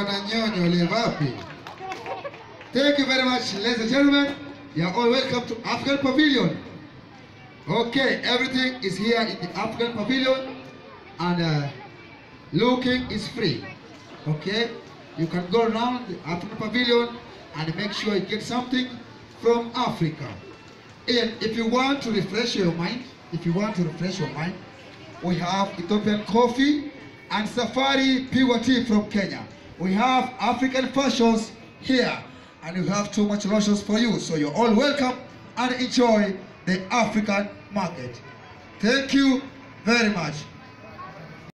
wananyonyo levapi. Thank you very much, ladies and gentlemen. You are all welcome to African Pavilion. Okay, everything is here in the African Pavilion, and looking is free. Okay, you can go around the African Pavilion and make sure you get something from Africa. And if you want to refresh your mind, we have Ethiopian coffee and Safari pure tea from Kenya. We have African fashions here, and we have too much lotions for you. So you're all welcome and enjoy the African market. Thank you very much.